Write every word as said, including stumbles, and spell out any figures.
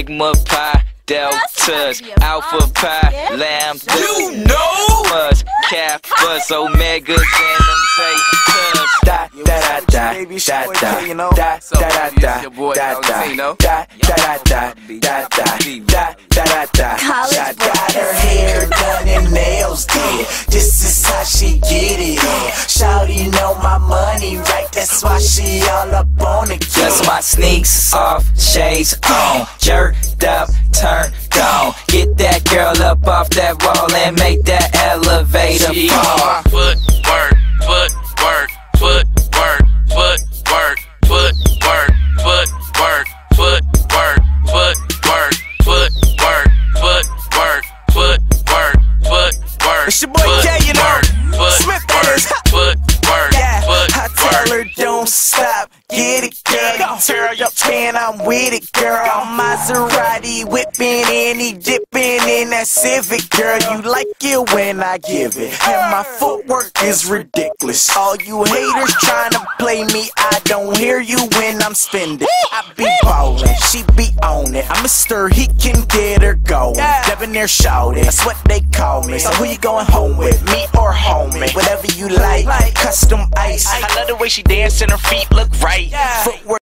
Sigma Pi Deltas, Alpha Pi, Lambda, You know, Plus, Kappas, Omegas, and them Zetas. Da da da da da da da da da da da da da da da da da da da. College got her hair done and nails did. This is how she get it in. Shawty know my money right, that's why she all up on it. Just my sneaks off, shades on, jerked up, turned on. Get that girl up off that wall and make that elevator fall. Foot work, foot work, foot work, foot work, foot work, foot work, foot work, foot work, foot work, foot work, foot work, foot work. It's your boy K, you know, Smith that is. Foot work, Yeah, foot I tell her don't stop, get it girl. Turn up and I'm with it girl. Maserati whipping and he dipping in that Civic girl. You like it when I give it, and my footwork is ridiculous. All you haters trying to play me, I don't hear you when I'm spending. I be ballin', she be on it. I'm Mister He can get her going. Debonair shouted, that's what they call me. So who you going home with, me or homie? Whatever you like, custom ice. I love the way she dance and her feet look right. Footwork